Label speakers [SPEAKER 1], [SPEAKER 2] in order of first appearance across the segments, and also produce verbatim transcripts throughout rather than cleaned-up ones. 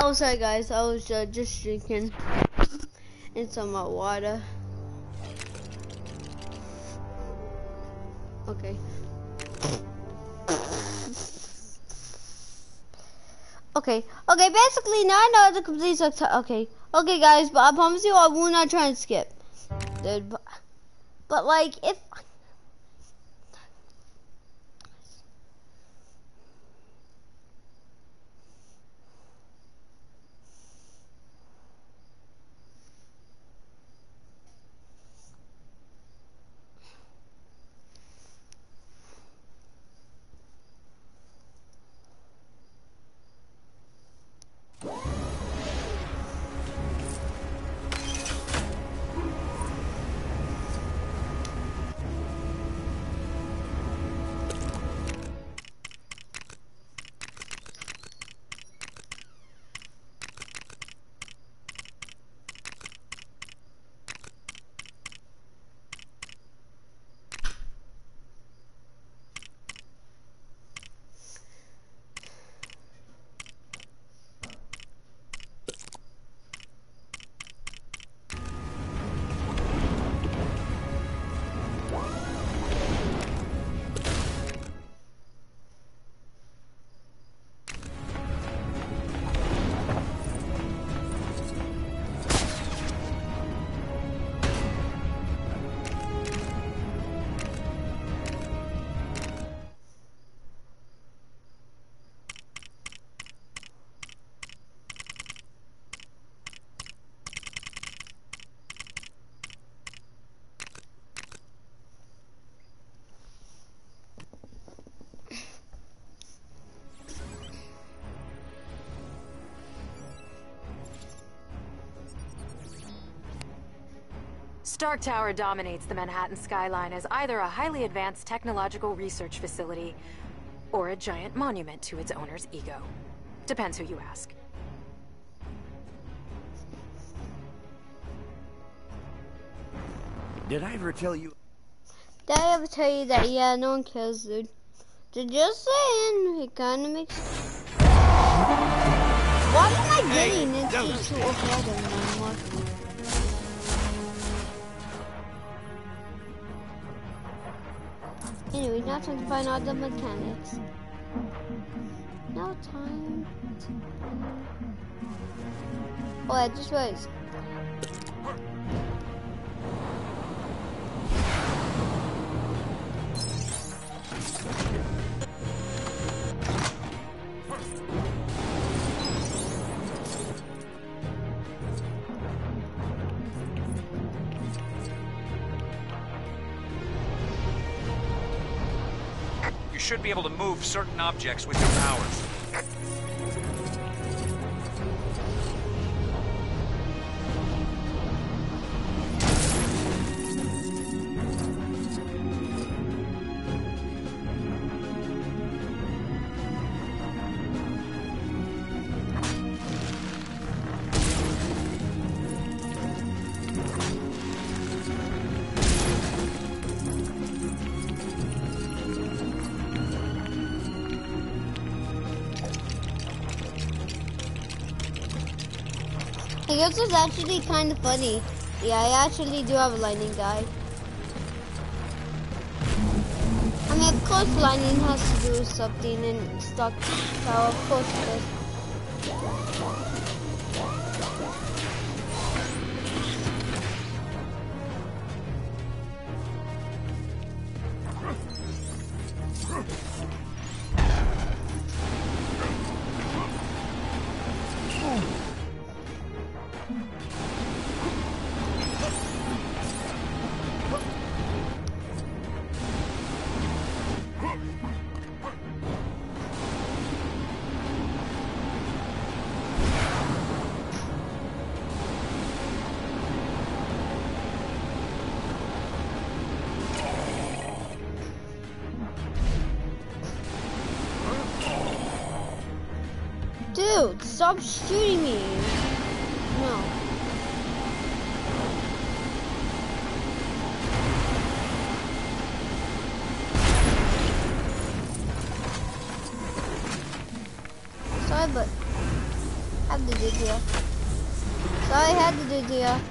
[SPEAKER 1] Oh, sorry guys, I was uh, just drinking in some uh, water. Okay. Okay, okay, basically now I know the complete success. Okay, okay guys, but I promise you I will not try and skip. Dude, but, but like, if...
[SPEAKER 2] Stark Tower dominates the Manhattan skyline as either a highly advanced technological research facility or a giant monument to its owner's ego. Depends who you ask.
[SPEAKER 3] Did I ever tell you?
[SPEAKER 1] Did I ever tell you that? Yeah, no one cares, dude. Just saying, it kind of makes... Why am I getting
[SPEAKER 3] Hey,
[SPEAKER 1] into two ahead of them? Anyway, now time to find out the mechanics. Now time to... Oh, I just realized.
[SPEAKER 4] You should be able to move certain objects with your powers.
[SPEAKER 1] I guess it's actually kind of funny. Yeah, I actually do have a lightning guy. I mean, of course lightning has to do with something in Stark Tower, of course it does. Dude, stop shooting me. No. Sorry, but I have to do to you. Sorry I had to do it to you.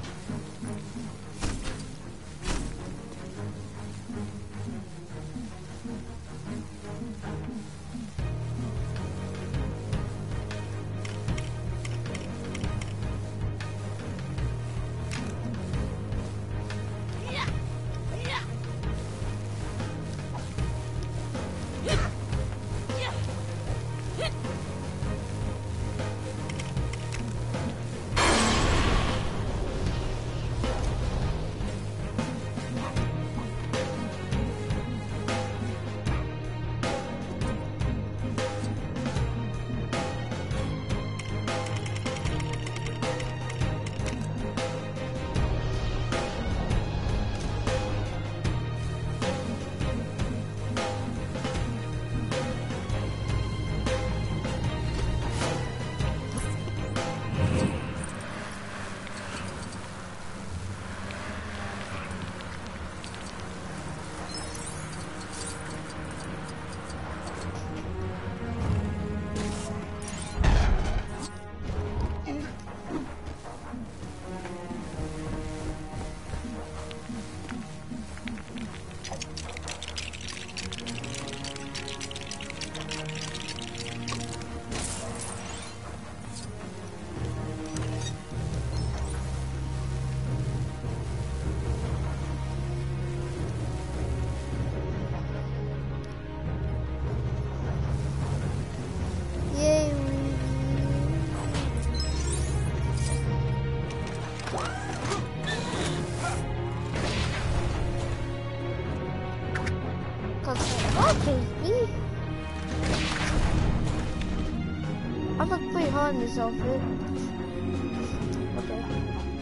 [SPEAKER 1] I look pretty hard in this outfit. Okay.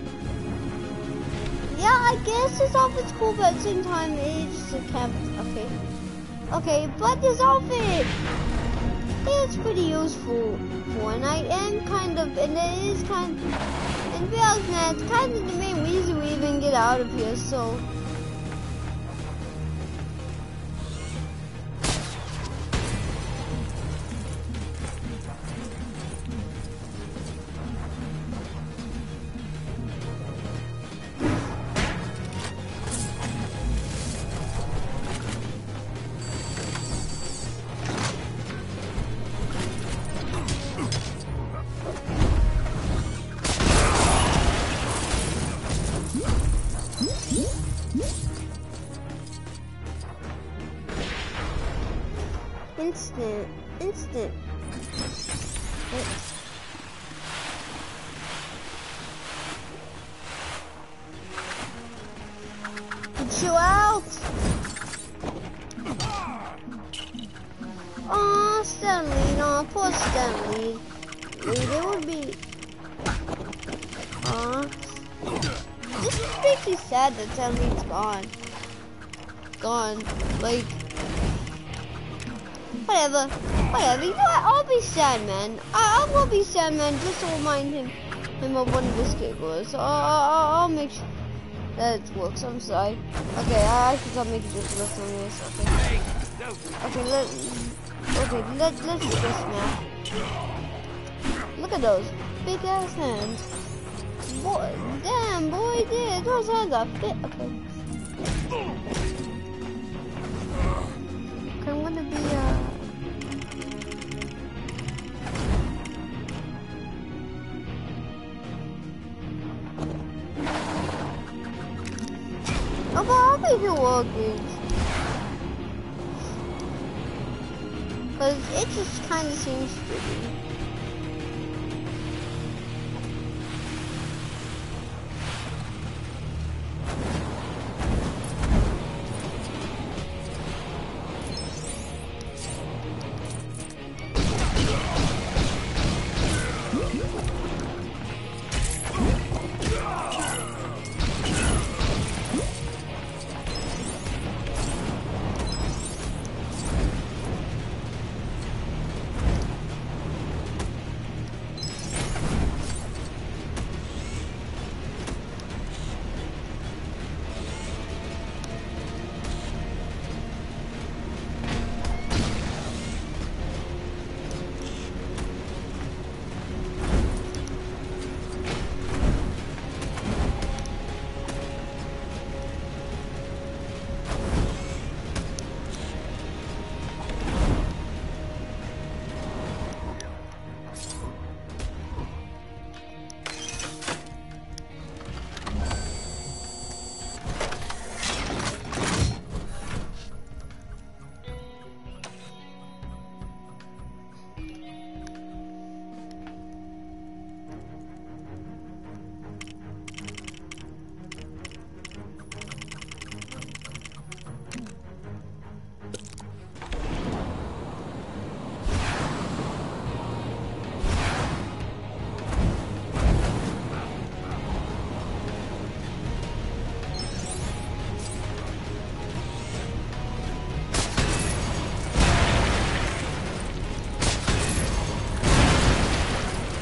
[SPEAKER 1] Yeah, I guess this outfit's cool, but at the same time, it's just a camp. Okay. Okay, but this outfit is pretty useful for, and I am kind of, and it is kind of, and to be honest, man, it's kind of the main reason we even get out of here, so. Instant, instant. Chill out. Aw, Stanley, no, poor Stanley. Dude, it would be. Aw. This just makes me sad that Stanley's gone. Gone. Like. Whatever, whatever, you know what, I'll be sad, man. I, I will be sad, man, just to remind him, him of when this kid was. So I'll, I'll make sure that it works, I'm sorry. Okay, I, I should stop making ridiculous on this, okay. Okay, let, okay, let, let's do this now. Look at those big ass hands. Boy, damn, boy, dude, those hands are fit, okay. Okay, I'm gonna be, uh, oh, but I'll make it work, dude. Cause it just kind of seems to be.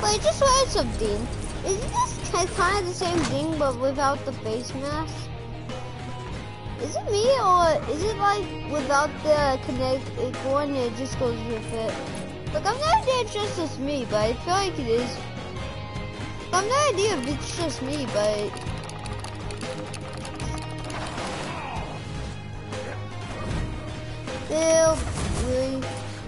[SPEAKER 1] I just read something. Isn't this kind of the same thing but without the face mask? Is it me or is it like without the connect it going it just goes with it? Like I've no idea it's just as me, but I feel like it is. I've no idea if it's just me, but still really.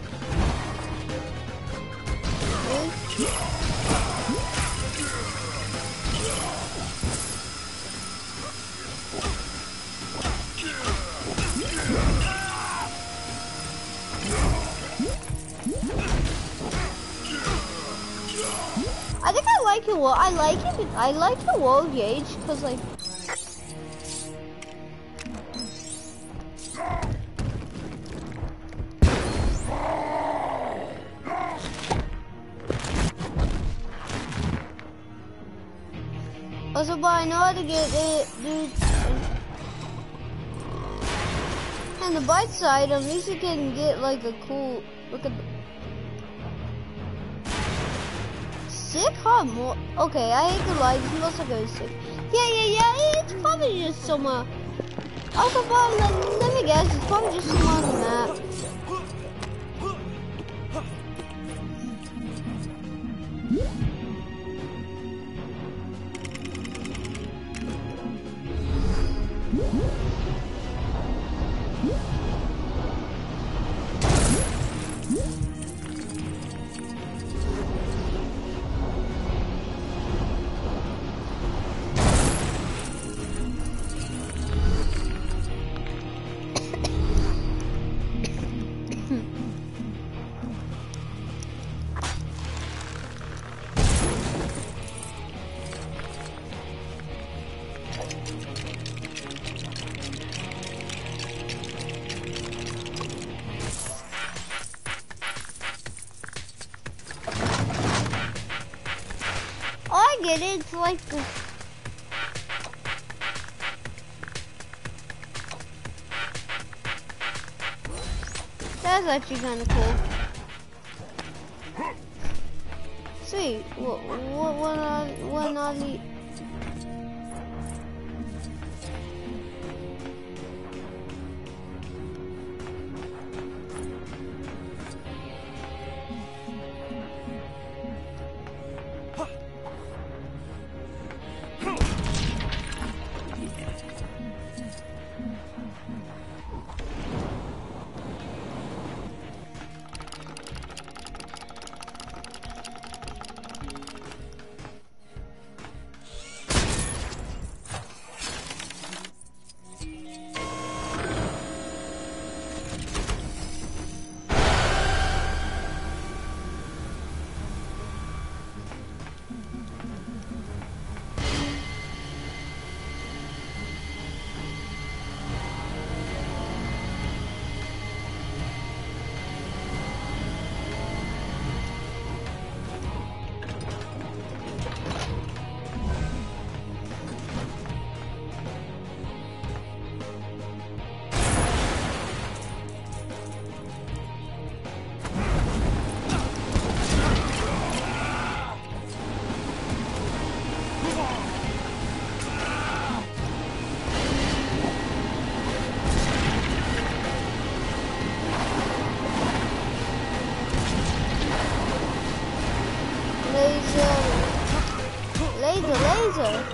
[SPEAKER 1] I think I like it. Well, I like it. I like the wall gauge because, like, also, but I know how to get it, dude. And the bite side, at least you can get like a cool look at. The sick, huh? More. Okay, I hate the lights. It looks like it was sick. Yeah, yeah, yeah. It's probably just somewhere. Also, but let, let me guess. It's probably just somewhere on the map. Get it, it's like the that's actually kind of cool. Sweet. What? What? What? Are, what are the? Laser.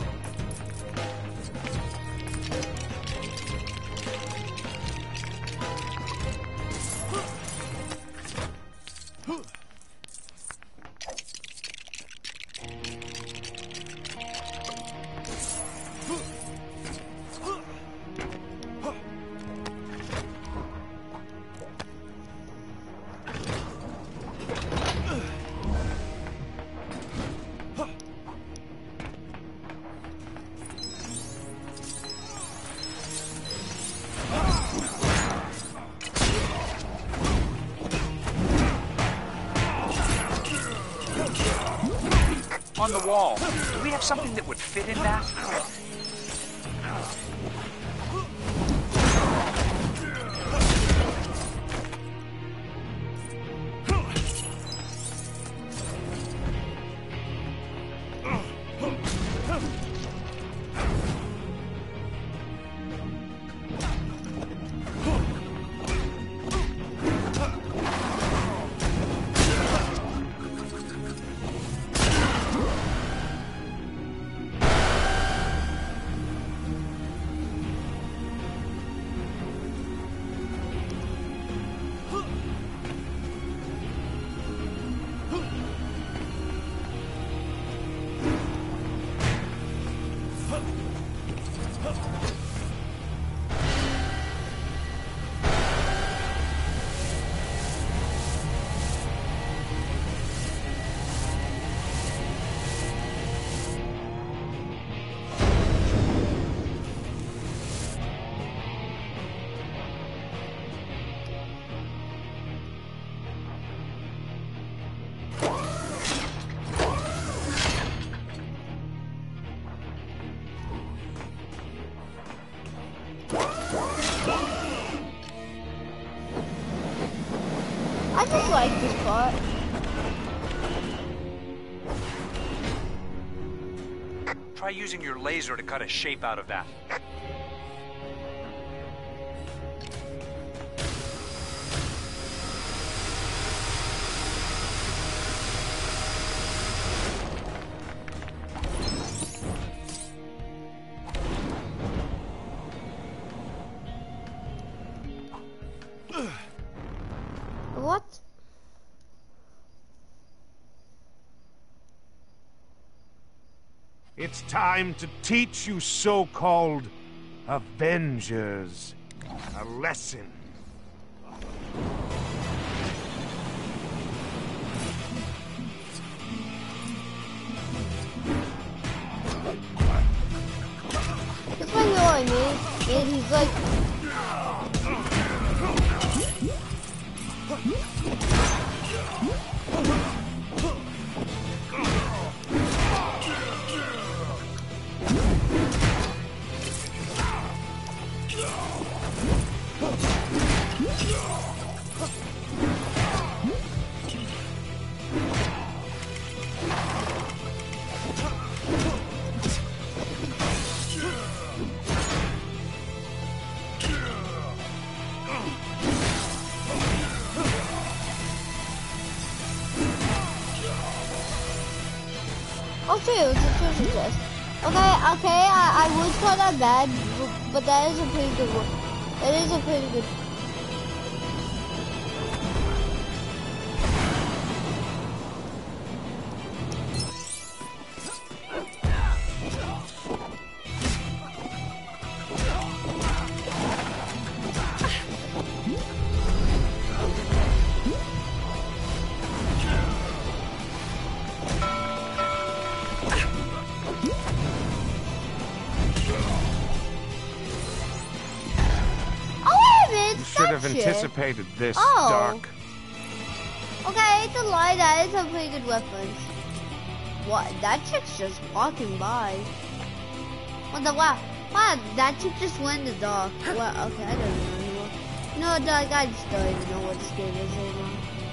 [SPEAKER 4] On the wall. Do we have something that would fit in that?
[SPEAKER 1] I just like this part.
[SPEAKER 4] Try using your laser to cut a shape out of that.
[SPEAKER 1] What?
[SPEAKER 3] It's time to teach you so-called Avengers a lesson.
[SPEAKER 1] That's my boy, man. And he's like... Oh, true, it's a treasure chest. Okay, okay, I, I would call that bad, but, but that is a pretty good one. That is a pretty good...
[SPEAKER 3] Should have anticipated this,
[SPEAKER 1] oh.
[SPEAKER 3] Doc.
[SPEAKER 1] Okay, it's a lie. That is a pretty good weapon. What? That chick's just walking by. What the wow? Wow, that chick just went in the dark. Well, okay, I don't know anymore. No, Doc, I just don't even know what this game is anymore.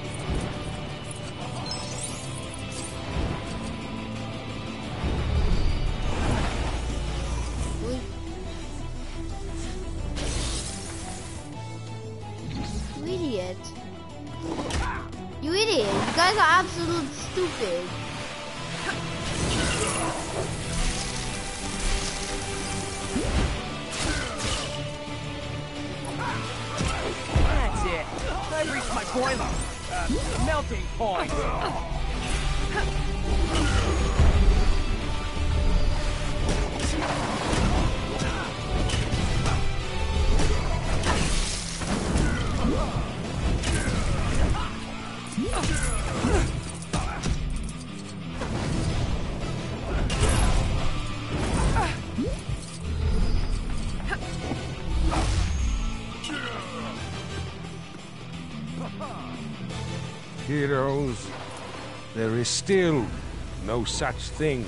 [SPEAKER 1] Idiot. You idiot. You guys are absolute stupid.
[SPEAKER 5] That's it. I reached my boiler. Uh, melting point.
[SPEAKER 3] Heroes, there is still no such thing.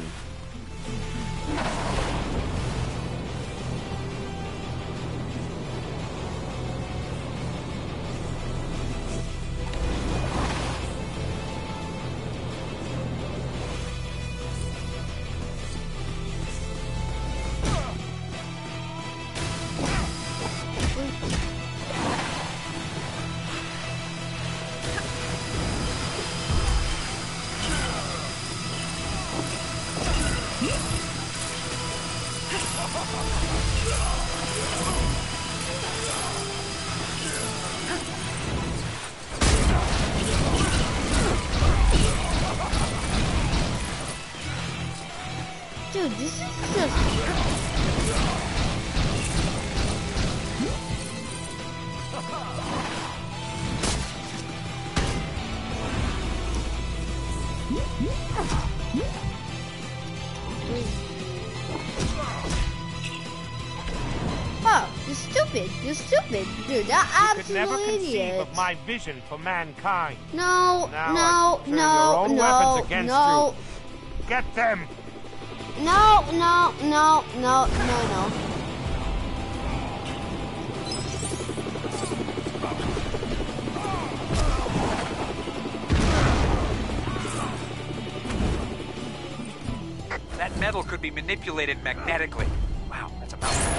[SPEAKER 1] Dude, this is just... You're stupid. You're stupid, dude. You're
[SPEAKER 3] You could
[SPEAKER 1] absolute
[SPEAKER 3] never conceive
[SPEAKER 1] idiot.
[SPEAKER 3] of my vision for mankind.
[SPEAKER 1] No,
[SPEAKER 3] Now
[SPEAKER 1] no,
[SPEAKER 3] I turn
[SPEAKER 1] no,
[SPEAKER 3] your own
[SPEAKER 1] no,
[SPEAKER 3] weapons against
[SPEAKER 1] no,
[SPEAKER 3] you. Get them!
[SPEAKER 1] no, no, no, no, no, no.
[SPEAKER 4] That metal could be manipulated magnetically. Wow, that's a mouthful.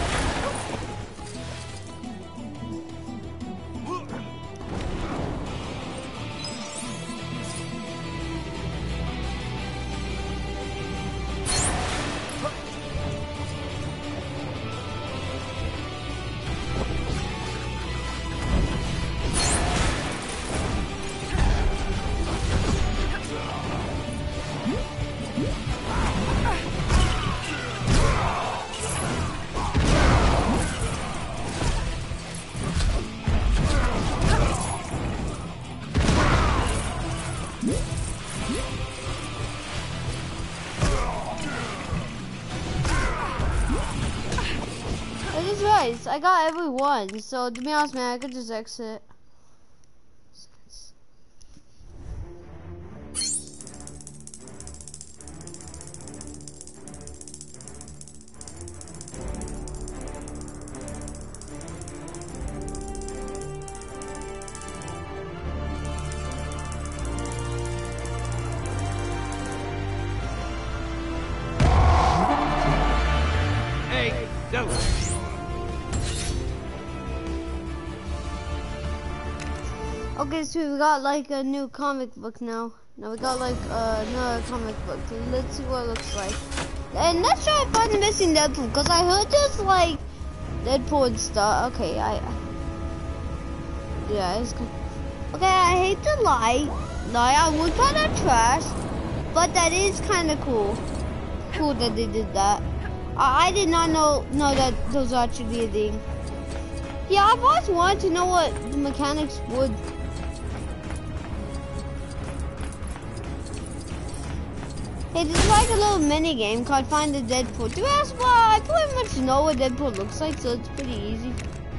[SPEAKER 1] I just realized I got every one, so to be honest, man, I could just exit.
[SPEAKER 5] Hey, don't.
[SPEAKER 1] Okay, so we got like a new comic book now. Now we got like uh, another comic book. Let's see what it looks like. And let's try to find the missing Deadpool, because I heard there's like Deadpool and stuff. Okay, I... Yeah, it's good. Okay, I hate to lie. Lie, I would call that trash. But that is kind of cool. Cool that they did that. I, I did not know, know that those are actually a thing. Yeah, I've always wanted to know what the mechanics would... Hey, this is like a little mini game called Find the Deadpool. To be honest, well, I pretty much know what Deadpool looks like, so it's pretty easy.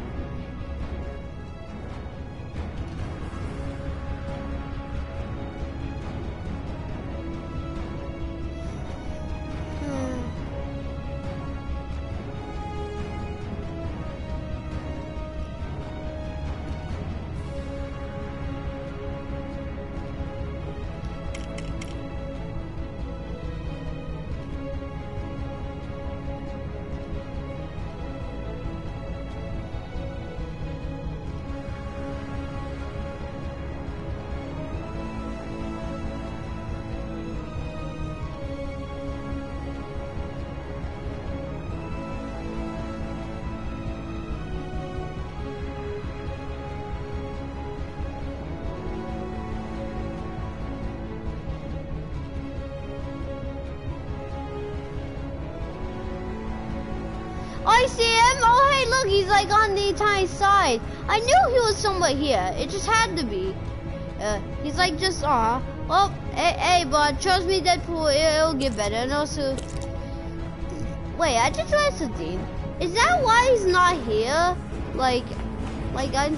[SPEAKER 1] I see him! Oh, hey, look, he's like on the entire side. I knew he was somewhere here. It just had to be. Uh, he's like just, aw. Well, hey, hey, but trust me, Deadpool, it, it'll get better. And also, wait, I just realized something. Is that why he's not here? Like, like I'm.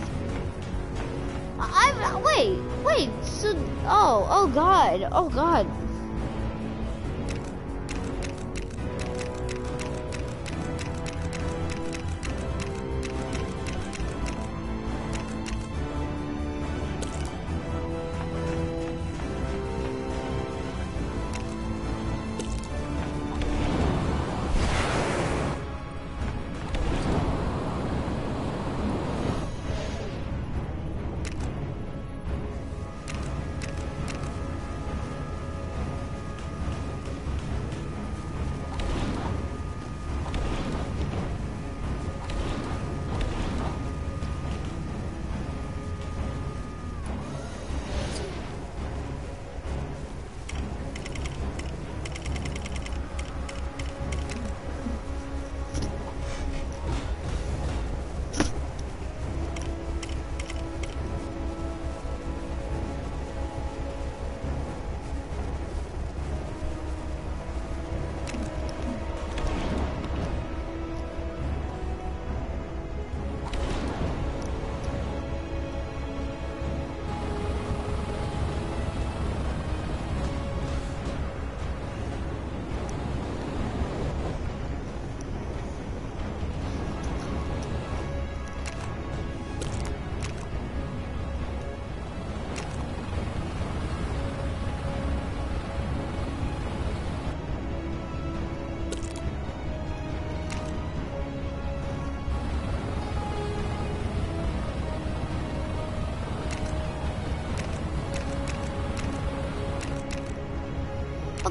[SPEAKER 1] I wait, wait. So, oh, oh God, oh God.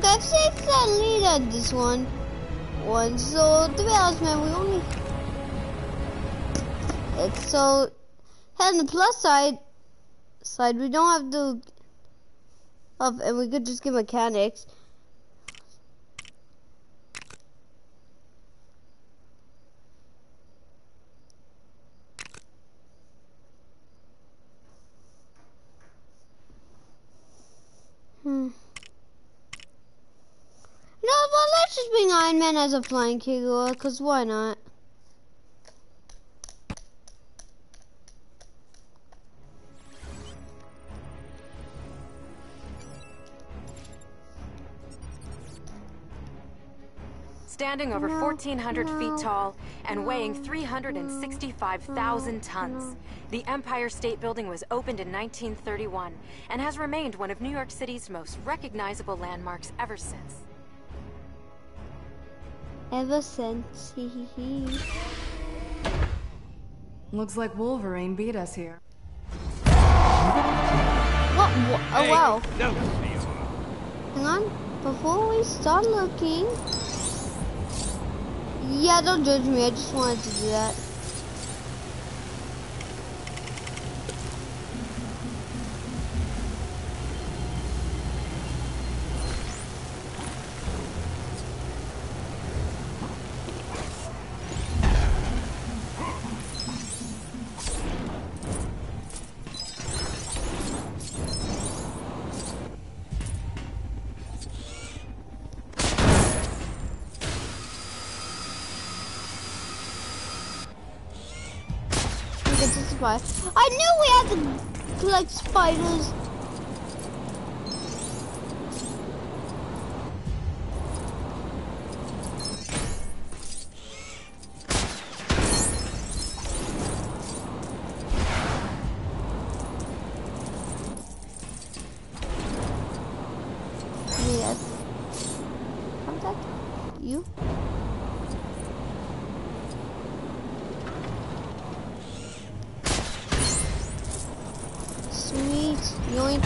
[SPEAKER 1] Okay, I've saved that lead at this one. One, so three hours, man. We only. It's so. On the plus side, side we don't have to. Up, and we could just get mechanics. Hmm. No, but let's just bring Iron Man as a flying Kegor, cause why not?
[SPEAKER 2] Standing over
[SPEAKER 1] No,
[SPEAKER 2] fourteen hundred
[SPEAKER 1] no,
[SPEAKER 2] feet tall and weighing
[SPEAKER 1] no,
[SPEAKER 2] three hundred sixty-five thousand tons, the Empire State Building was opened in nineteen thirty-one and has remained one of New York City's most recognizable landmarks ever since.
[SPEAKER 1] Ever since, hee hee hee.
[SPEAKER 6] Looks like Wolverine beat us here.
[SPEAKER 1] What? What? Oh wow.
[SPEAKER 3] No.
[SPEAKER 1] Hang on. Before we start looking. Yeah, don't judge me. I just wanted to do that. I knew we had to collect spiders. Yes. Contact you. Sweet, yoink.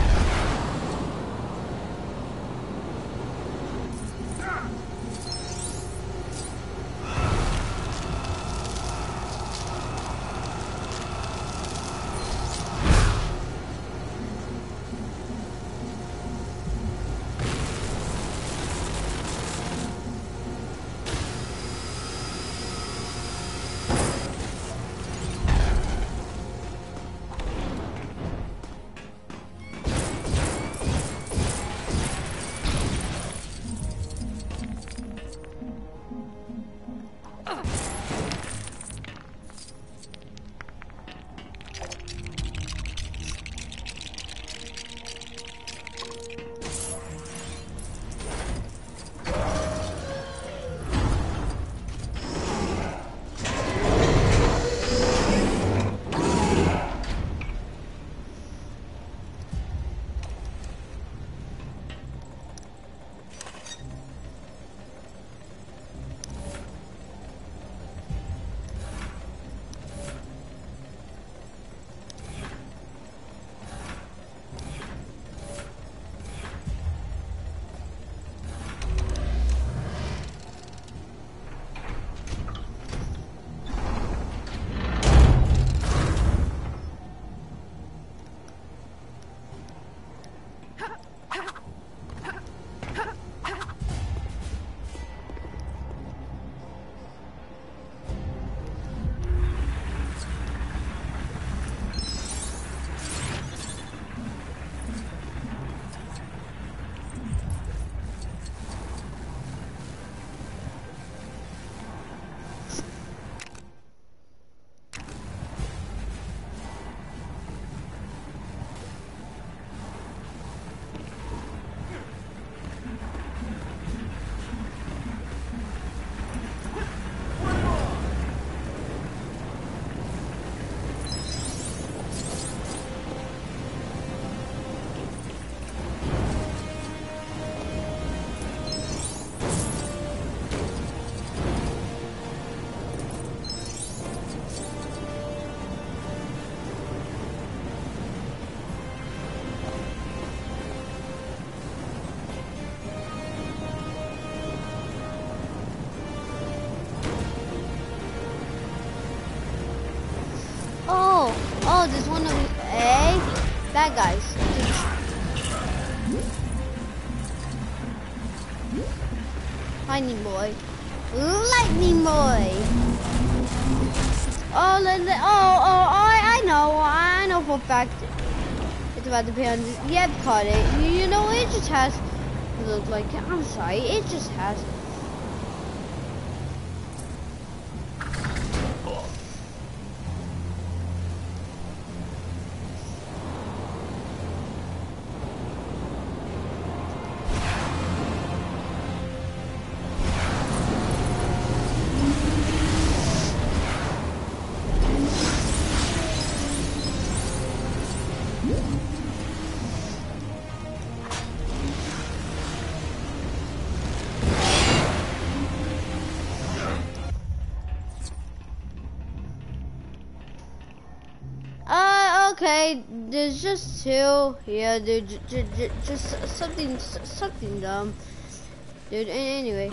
[SPEAKER 1] Oh, there's one of you. Hey, bad guys. Lightning boy. Lightning boy. Oh, let, let, oh, oh, I, I know. I know for a fact. It's about to pay on this. Yep, caught it. You, you know, it just has. Look like. I'm sorry. It just has. Okay, there's just two. Yeah, dude, j j just something, something dumb, dude. Anyway.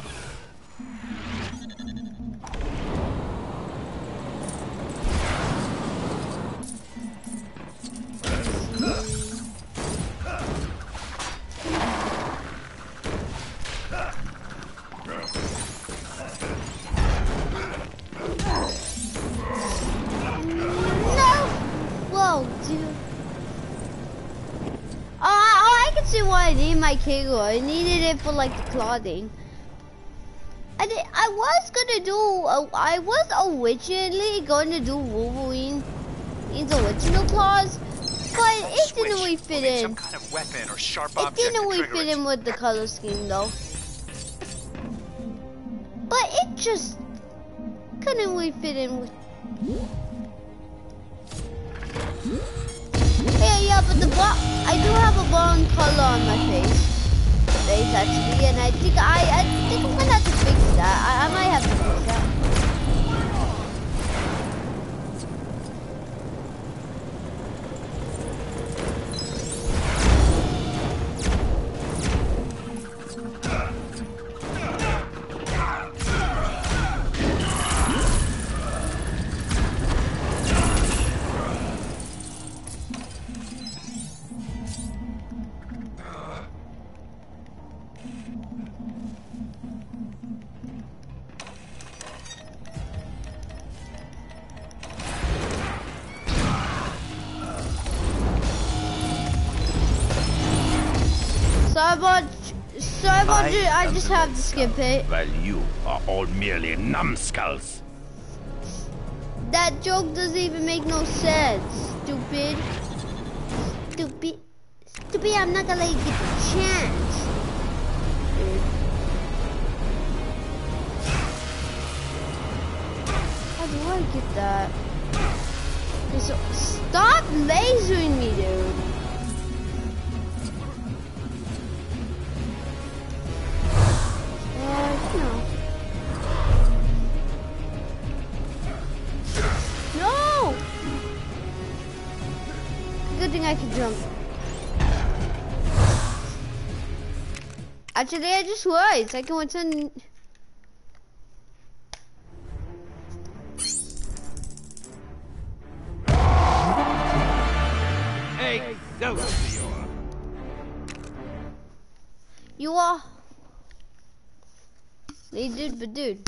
[SPEAKER 1] My Kegel. I needed it for like the clothing. I did. I was gonna do. Uh, I was originally going to do Wolverine in the original claws, but it
[SPEAKER 4] Switch.
[SPEAKER 1] didn't really fit
[SPEAKER 4] we'll
[SPEAKER 1] in.
[SPEAKER 4] Some kind of weapon or sharp
[SPEAKER 1] it
[SPEAKER 4] object
[SPEAKER 1] didn't
[SPEAKER 4] to
[SPEAKER 1] really
[SPEAKER 4] trigger
[SPEAKER 1] fit
[SPEAKER 4] it.
[SPEAKER 1] in with the color scheme though. But it just couldn't really fit in with. Yeah, yeah, but the blonde, I do have a blonde color on my face. Face actually, and I think I, I think I'm gonna have to fix that. I, I might have to fix that. Sorry about, sorry about you, I just have to skip it.
[SPEAKER 7] While you are all merely numbskulls.
[SPEAKER 1] That joke doesn't even make no sense, stupid. Stupid. Stupid, I'm not gonna let you get the chance. How do I get that? Okay, so stop lasering me, dude. Uh, no. No! Good thing I can jump. Actually, I just was. I can what's on.
[SPEAKER 7] Hey, those you are.
[SPEAKER 1] You are. They did, but dude.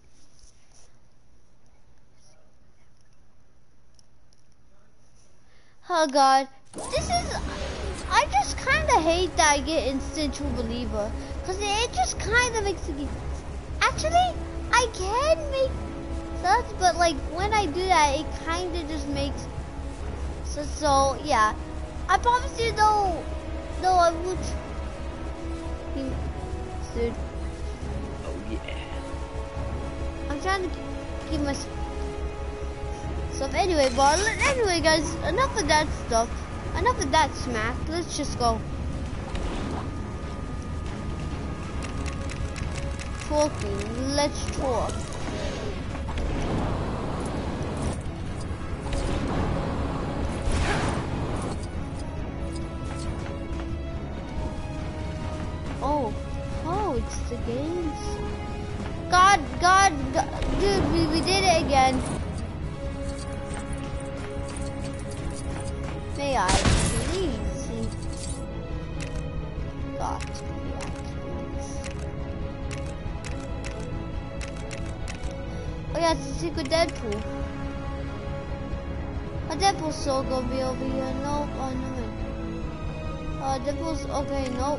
[SPEAKER 1] Oh God, this is. I just kind of hate that I get instant true believer, cause it just kind of makes it. Actually, I can make such, but like when I do that, it kind of just makes. So so yeah, I promise you though. No, I would. Dude.
[SPEAKER 7] Oh yeah.
[SPEAKER 1] I'm trying to keep my stuff anyway, but anyway, guys, enough of that stuff. Enough of that smack. Let's just go. Talking. Let's talk. Oh, oh, it's the games. God, God, God dude, we, we did it again. A I, please. Got to be accurate. Oh yeah, it's the secret Deadpool. Oh, Deadpool's still gonna be over here. Nope, oh no. Uh, Deadpool's, okay, nope.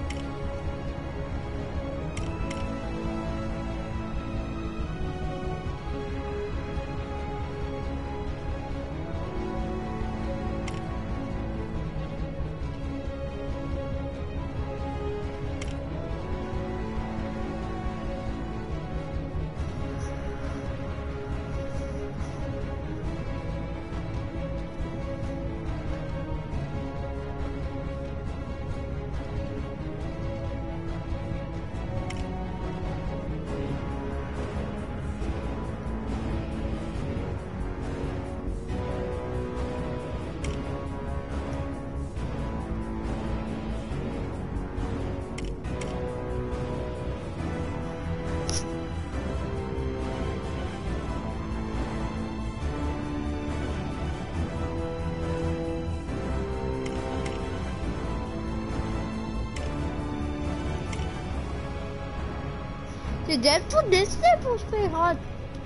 [SPEAKER 1] The Deadpool, this Deadpool's pretty hard.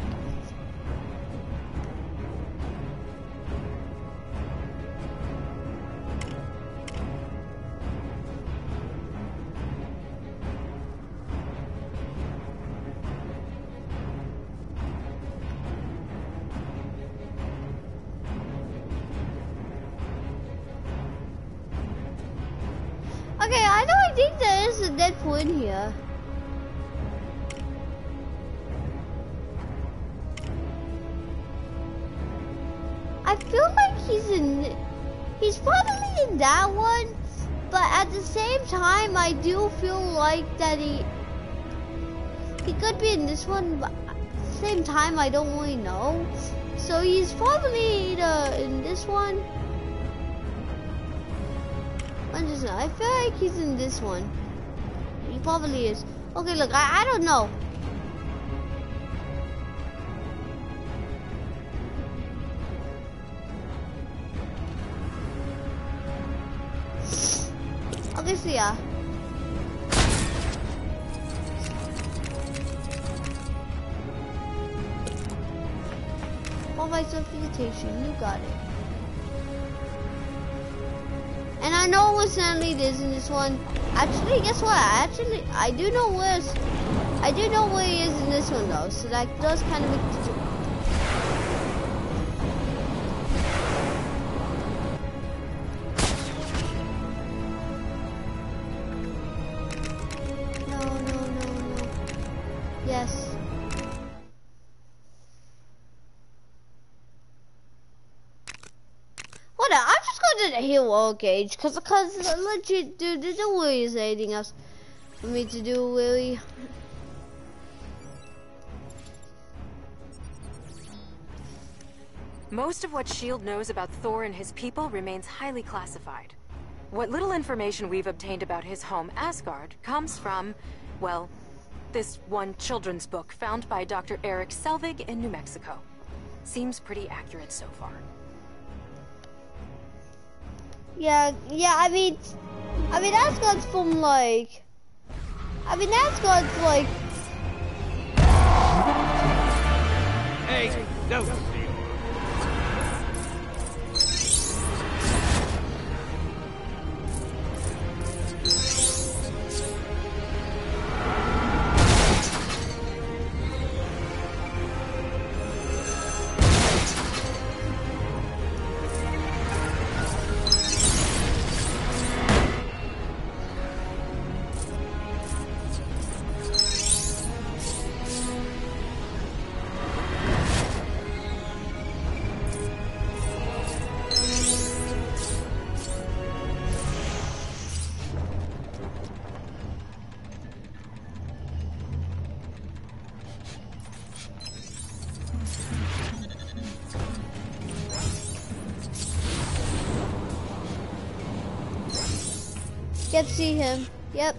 [SPEAKER 1] Okay, I don't think there is a Deadpool in here. I feel like he's in, he's probably in that one, but at the same time, I do feel like that he, he could be in this one, but at the same time, I don't really know. So he's probably either in this one. I'm just, I feel like he's in this one. He probably is. Okay, look, I, I don't know. Okay, so yeah. Multi-substitution, you got it. And I know where Stan Lee is in this one. Actually, guess what? Actually, I do know where, I do know where he is in this one though. So that does kind of make it. Yes. Whatever, I'm just going to the hero gauge, cause, cause legit, dude, there's no way there's anything else for me to do, really.
[SPEAKER 2] Most of what S H I E L D knows about Thor and his people remains highly classified. What little information we've obtained about his home, Asgard, comes from, well, this one children's book found by Doctor Eric Selvig in New Mexico. Seems pretty accurate so far.
[SPEAKER 1] Yeah, yeah, I mean, I mean, Asgard's from like, I mean, Asgard's like...
[SPEAKER 5] Hey, no!
[SPEAKER 1] Yep, see him. Yep.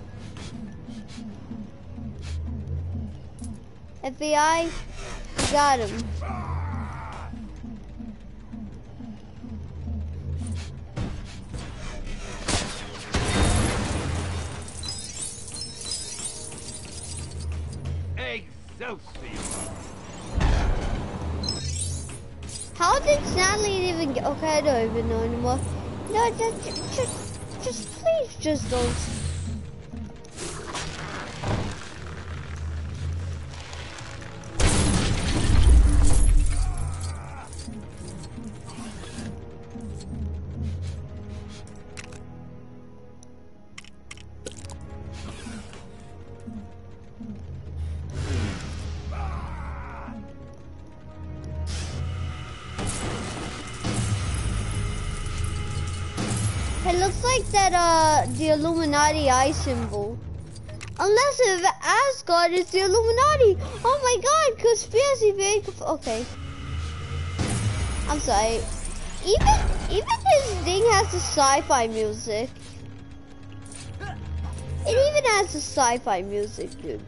[SPEAKER 1] F B I, got him.
[SPEAKER 7] Excelsior!
[SPEAKER 1] How did Stanley even get? Okay, I don't even know anymore. No, just, just, just please, just don't. It looks like that, uh, the Illuminati eye symbol. Unless if Asgard is the Illuminati. Oh my god, conspiracy theory. Okay. I'm sorry. Even, even this thing has the sci-fi music. It even has the sci-fi music, dude.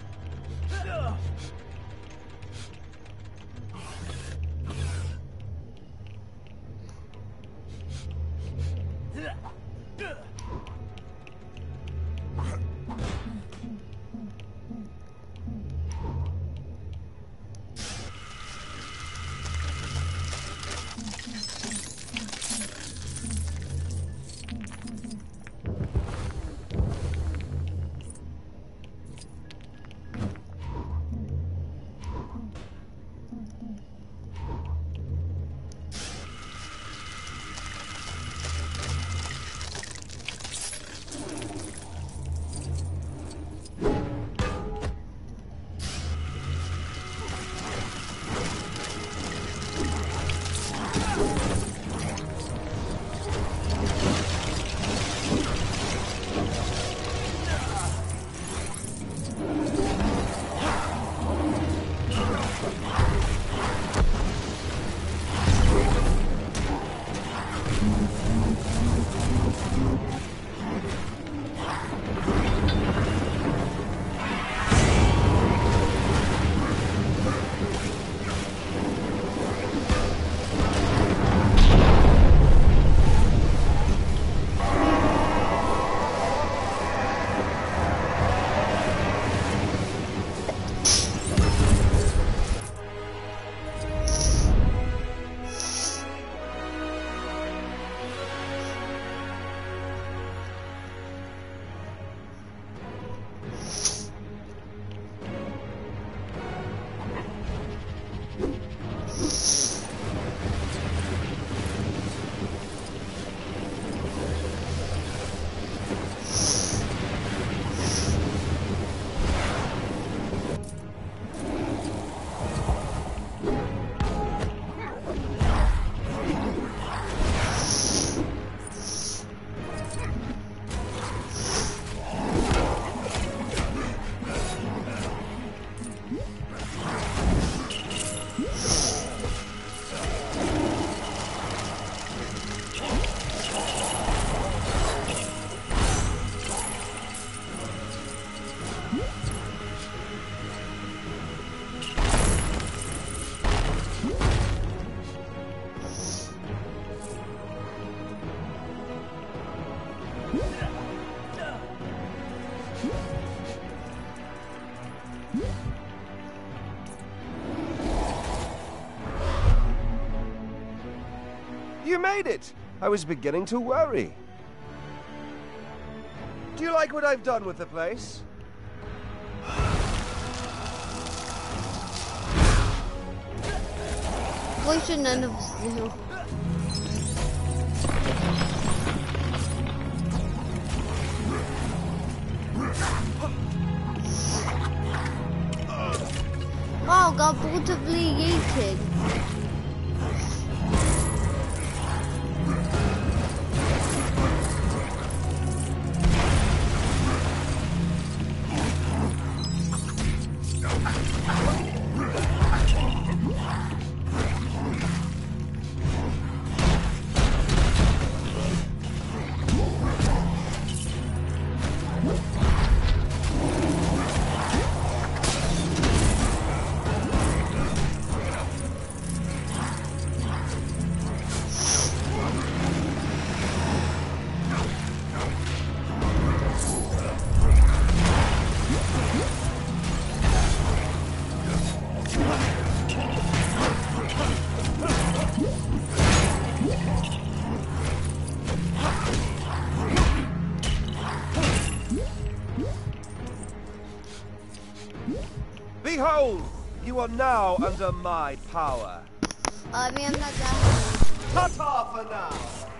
[SPEAKER 8] You made it! I was beginning to worry. Do you like what I've done with the place?
[SPEAKER 1] We should none of us do. Wow, got brutally yeeted.
[SPEAKER 8] are now under my power.
[SPEAKER 1] I mean, I'm not that.
[SPEAKER 8] Ta-ta for now.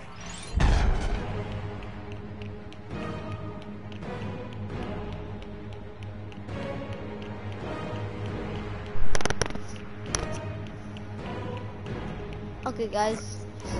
[SPEAKER 1] Okay, guys.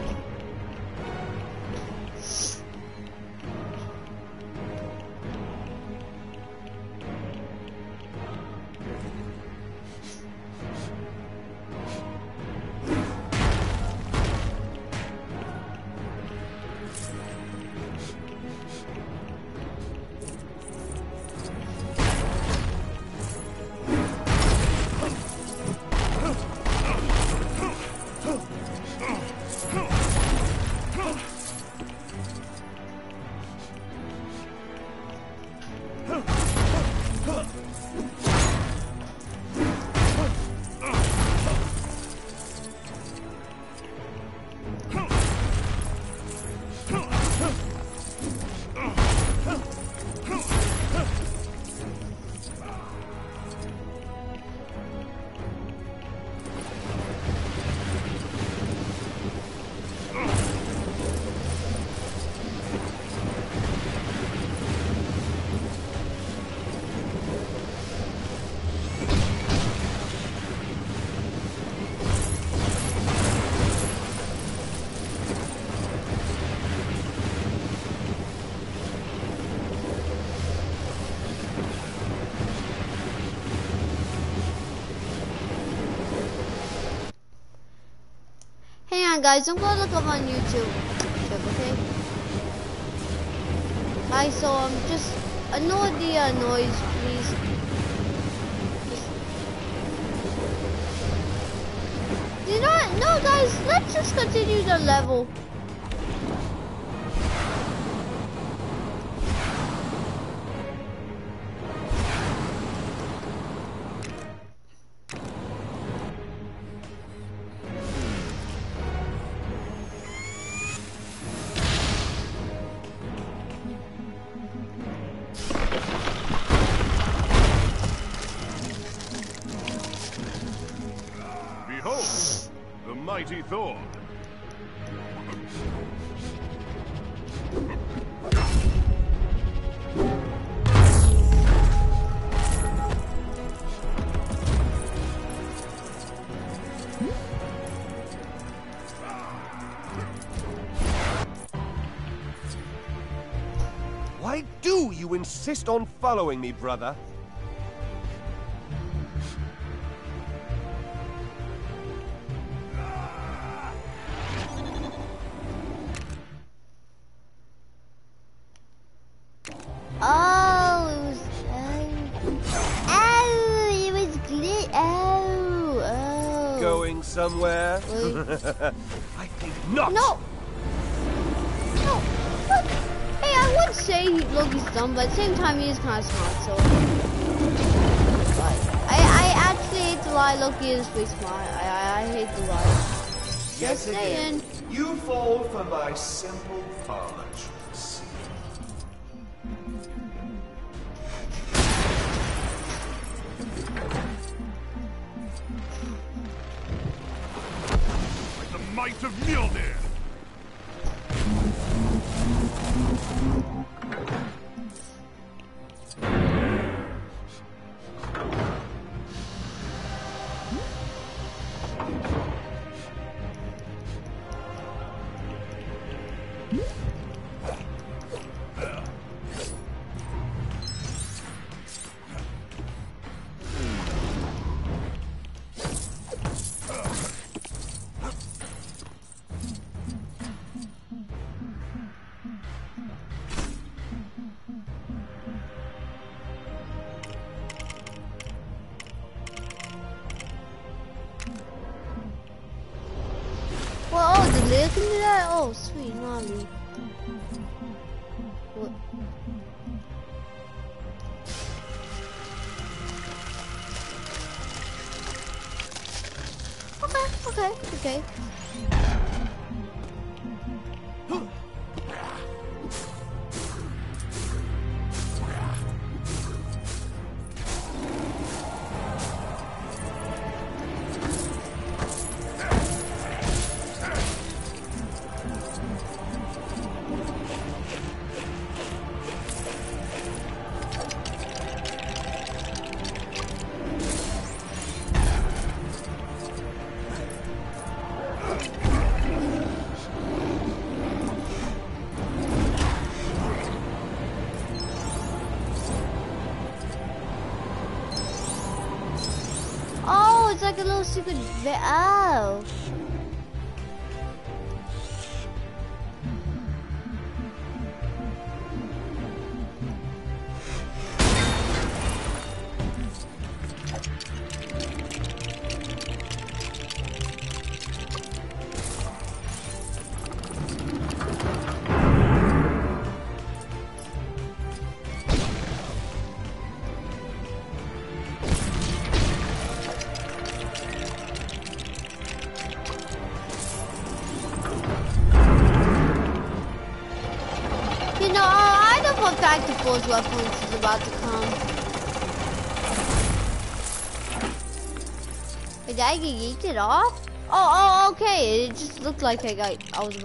[SPEAKER 1] Hang on, guys. I'm gonna look up on YouTube. Okay. Hi, so um, just ignore the uh, noise, please. Just... You know what? No, guys. Let's just continue the level.
[SPEAKER 9] Mighty Thor.
[SPEAKER 8] Why do you insist on following me, brother? Somewhere? I think not.
[SPEAKER 1] No. No. What? Hey, I would say Loki's dumb, but at the same time he is kind of smart. So, but I, I actually hate to lie. Loki is pretty smart. I, I, I hate to lie.
[SPEAKER 8] Yes,
[SPEAKER 1] Just saying.
[SPEAKER 8] Again. You fall for my simple foolishness.
[SPEAKER 9] Might of Mjolnir!
[SPEAKER 1] Look into that. Oh, sweet mommy. What? Okay, okay, okay. no secret. Oh. You know, I know for a fact the Force Weapons is about to come. Wait, did I get yeeted off? Oh, oh, okay. It just looked like I got. I was.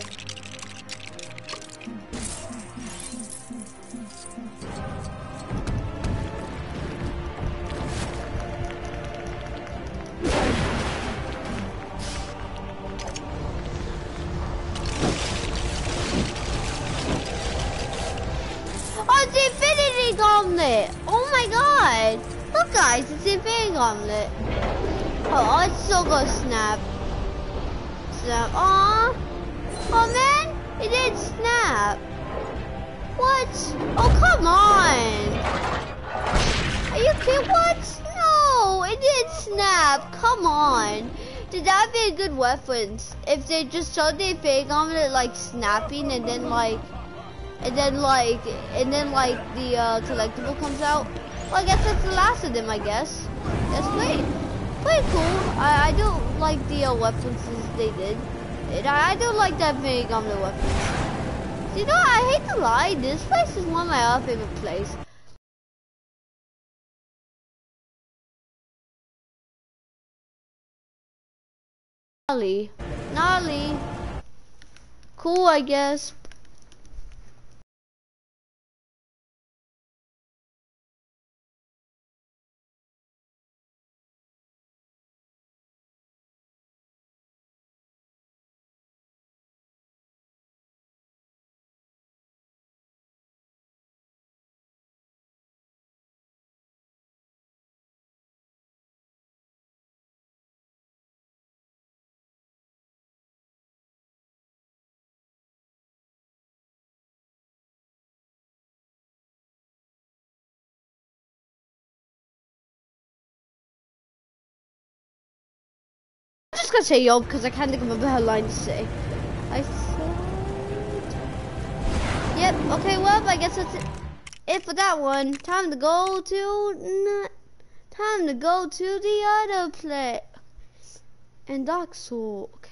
[SPEAKER 1] Oh, it's the Infinity Gauntlet! Oh my god! Look guys, it's the Infinity Gauntlet. Oh, it's so gonna snap. Snap. Aww. Oh man, it did snap. What? Oh, come on. Are you kidding? What? No, it did snap. Come on. Did that be a good weapon? If they just showed the Infinity Gauntlet like snapping and then like And then like, and then like the uh, collectible comes out. Well, I guess that's the last of them. I guess. That's great. Pretty cool. I I do like the uh, weapons they did. And I, I do like that big on the weapons. You know, I hate to lie. This place is one of my other favorite places. Gnarly, gnarly. Cool, I guess. I'm just gonna say yo because I can't think of a line to say. I said. Yep. Okay. Well, I guess that's it. It for that one. Time to go to. Time to go to the other place. And Dark Soul. Okay.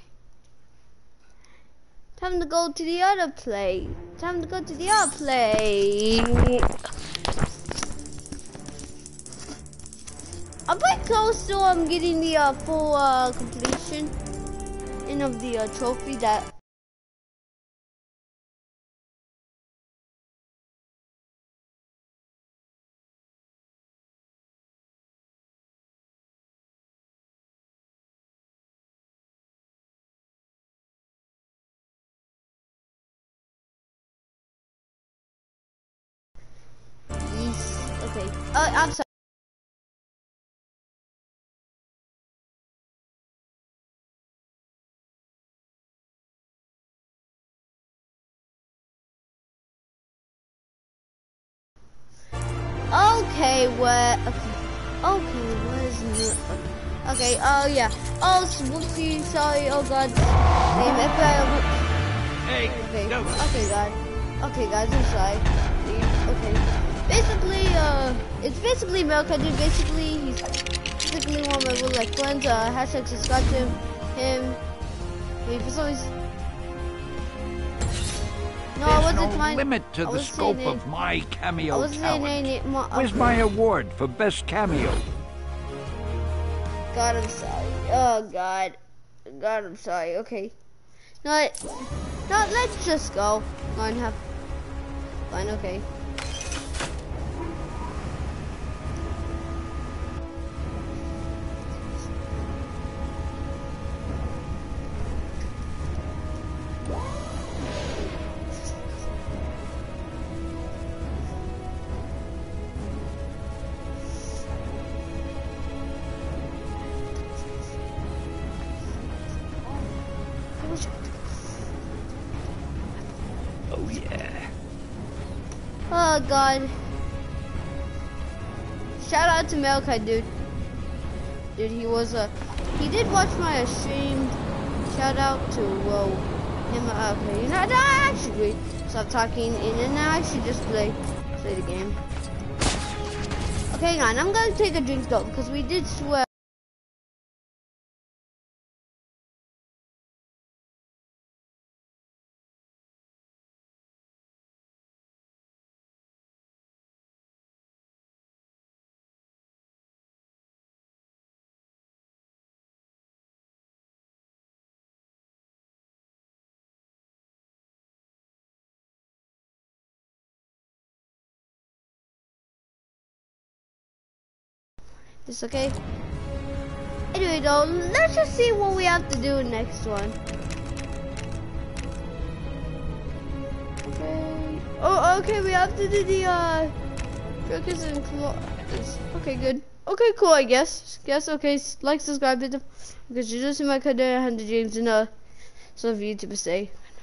[SPEAKER 1] Time to go to the other place. Time to go to the other place. I'm pretty close to um getting the uh, full uh, completion and of the uh, trophy that. Yes. Okay. Uh, I'm sorry. Okay, what? Okay, okay, what is new? Okay, oh yeah. Oh, whoopsie, sorry. Oh god. Hey, if I,
[SPEAKER 7] Hey,
[SPEAKER 1] okay,
[SPEAKER 7] no.
[SPEAKER 1] okay, God. Okay, guys, I'm sorry. Okay. Basically, uh, it's basically America, dude. Basically, he's basically one of my real life friends. Uh, hashtag subscribe to him. Him. He for some reason. No, I
[SPEAKER 7] There's
[SPEAKER 1] wasn't
[SPEAKER 7] no
[SPEAKER 1] trying.
[SPEAKER 7] limit to
[SPEAKER 1] I
[SPEAKER 7] the
[SPEAKER 1] was
[SPEAKER 7] scope
[SPEAKER 1] saying
[SPEAKER 7] of
[SPEAKER 1] it.
[SPEAKER 7] my
[SPEAKER 1] I
[SPEAKER 7] cameo
[SPEAKER 1] was saying
[SPEAKER 7] talent.
[SPEAKER 1] it. More,
[SPEAKER 7] Where's
[SPEAKER 1] okay.
[SPEAKER 7] my award for best cameo?
[SPEAKER 1] God, I'm sorry. Oh God, God, I'm sorry. Okay, no, what? No, let's just go. Go and have fun. Okay. push it.
[SPEAKER 7] Oh yeah.
[SPEAKER 1] Oh god. Shout out to Malachi, dude. Dude, he was a. Uh, he did watch my stream. Shout out to well, him. Uh, okay, you know, I actually stop talking and then I actually just play play the game. Okay, hang on. I'm gonna take a drink though because we did swear. This okay? Anyway though, let's just see what we have to do next one. Okay. Oh, okay, we have to do the uh Trickers and claws. Okay, good. Okay, cool, I guess. Guess okay, like, subscribe, hit the because you're just in my career and the James and uh some of YouTube say.